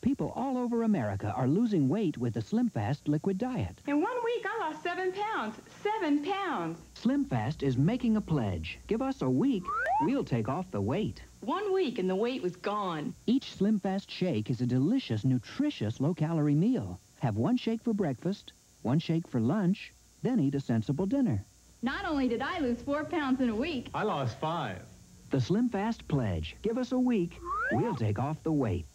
People all over America are losing weight with the Slim Fast liquid diet. In 1 week, I lost 7 pounds. 7 pounds. Slim Fast is making a pledge. Give us a week, we'll take off the weight. 1 week and the weight was gone. Each Slim Fast shake is a delicious, nutritious, low-calorie meal. Have 1 shake for breakfast, 1 shake for lunch, then eat a sensible dinner. Not only did I lose 4 pounds in a week, I lost 5. The Slim Fast pledge. Give us a week, we'll take off the weight.